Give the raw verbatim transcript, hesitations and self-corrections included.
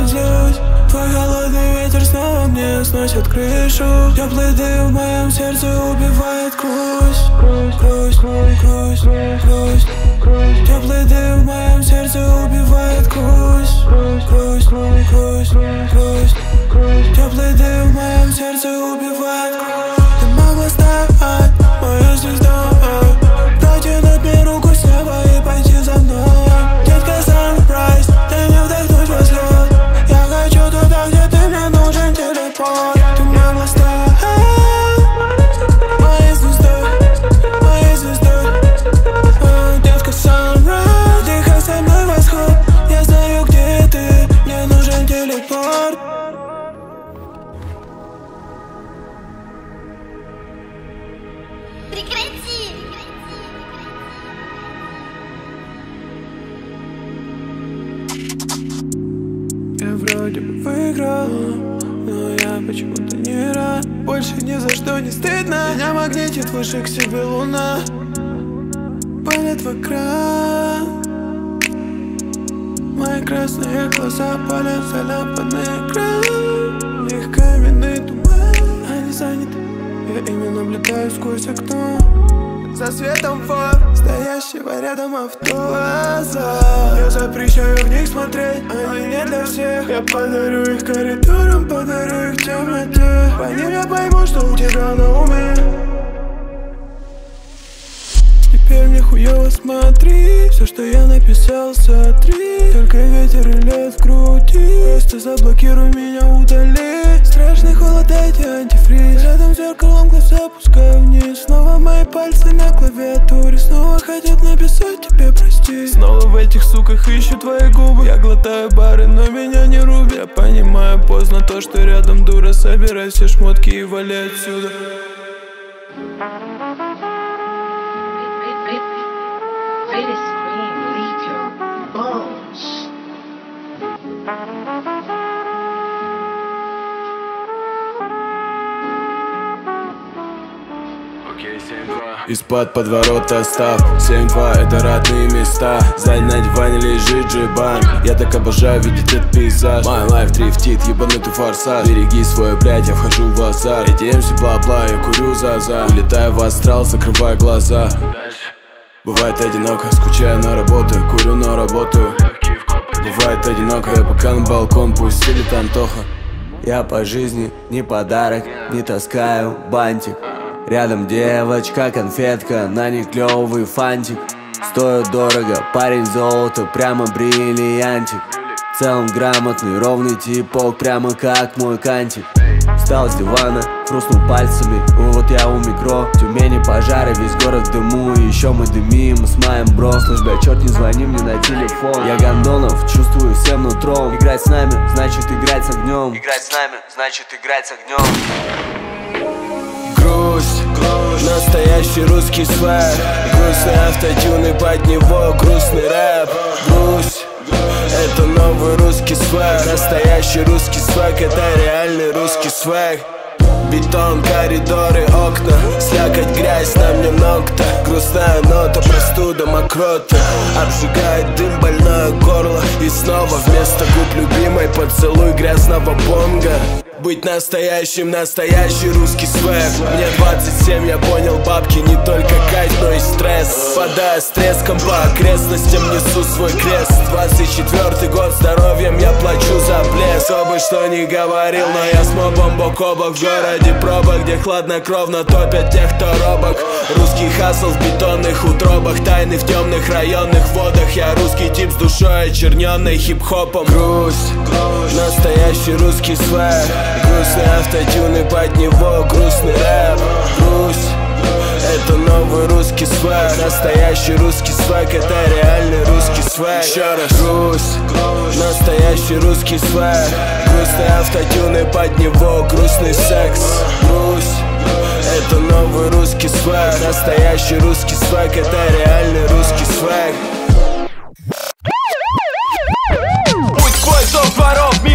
злюсь. Твой холодный ветер снова мне сносит крышу. Теплый дым в моем сердце убивает грусть. Грусть, грусть, грусть, грусть. Теплый дым в моем сердце убивает грусть. Грусть, грусть, грусть, грусть. Теплый дым в моем сердце убивает грусть. Ты могла стать моей звездой, протянуть мне руку с неба и пойти за мной. Детка, sunrise, дай мне вдохнуть взлет. Я хочу туда, где ты, мне нужен телепорт. Ты могла стать моей звездой, моей звездой. О, детка, sunrise, дыхай со мной восход. Я знаю, где ты, мне нужен телепорт. Прекрати! Я вроде бы выиграл, но я почему-то не рад. Больше ни за что не стыдно. Меня магнитит выше к себе луна. Палит в экран. Мои красные глаза палят заляпанный экран. Их каменный туман, они заняты. Я ими наблюдаю сквозь окно. За светом фар, стоящего рядом авто. Глаза, я запрещаю в них смотреть, они не для всех. Я подарю их коридорам, подарю их темноте. По ним я пойму, что у тебя на уме. Теперь мне хуёво, смотри. Все, что я написал, сотри. Только ветер и лед в груди. Просто заблокируй меня, удали. Страшный холод, дайте антифриз. Рядом с зеркалом глаза опускаю вниз. Снова мои пальцы на клавиатуре. Снова хотят написать тебе прости. Снова в этих суках ищу твои губы. Я глотаю бары, но меня не рубят. Я понимаю поздно то, что рядом дура. Собирай все шмотки и валяй отсюда. Pretty scream, leave your bones. Из-под подворота став семь-два, это родные места. Сзади на диване лежит джибан. Я так обожаю видеть этот пейзаж. My life дрифтит, ебанутый форсаж. Береги свою блядь, я вхожу в азарт. Эти эм си бла-бла, я курю за-за. Улетаю в астрал, закрывая глаза. Бывает одиноко, скучаю, но работаю. Курю, но работаю. Бывает одиноко, я пока на балкон, пусть сидит Антоха. Я по жизни не подарок, не таскаю бантик. Рядом девочка, конфетка, на ней клёвый фантик. Стоит дорого, парень золото, прямо бриллиантик. В целом грамотный, ровный типок, прямо как мой кантик. Встал с дивана, хрустнул пальцами, вот я у микро. В Тюмени пожары, весь город в дыму, и еще мы дымим, мы с моим бро. Слышь, бля, черт, не звони мне на телефон. Я Гондонов, чувствую всем нутром. Играть с нами, значит играть с огнем. Играть с нами, значит играть с огнем. Грусть, грусть, настоящий русский свэг. Грустный автотюн и под него грустный рэп. Грусть, это новый русский свэг. Настоящий русский свэг, это реальный русский свэг. Бетон, коридоры, окна, слякоть, грязь, на мне ногта. Грустная нота, простуда, мокрота. Обжигает дым, больное горло. И снова вместо губ любимой поцелуй грязного бонга. Быть настоящим, настоящий русский свэг. Мне двадцать семь, я понял, бабки не только кайф, но и стресс. Падая с треском по окрестностям, несу свой крест. Двадцать четвёртый год, здоровьем я плачу за блеск. Кто бы что ни говорил, но я с мобом бок о бок. В городе пробок, где хладнокровно топят тех, кто робок. Русский хасл в бетонных утробах, тайны в темных районных водах. Я русский тип с душой, очерненной хип-хопом. Грусть, грусть, настоящий русский свэг. Грустный автотюн и под него грустный рэп. Грусть, это новый русский свэг. Настоящий русский свэг, это реальный русский свэг. Еще раз. Грусть, настоящий русский свэг. Грустный автотюн и под него грустный секс. Грусть, это новый русский свэг. Настоящий русский свэг, это реальный русский свэг. Путь твой, зов воров, мир